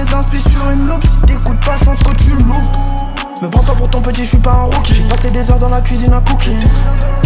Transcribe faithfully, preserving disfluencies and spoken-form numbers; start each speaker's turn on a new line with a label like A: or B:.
A: des inspi sur une loupe. Si t'écoutes pas, chance que tu loupes. Me prends pas pour ton petit, je suis pas un rookie. J'ai passé des heures dans la cuisine à cookie.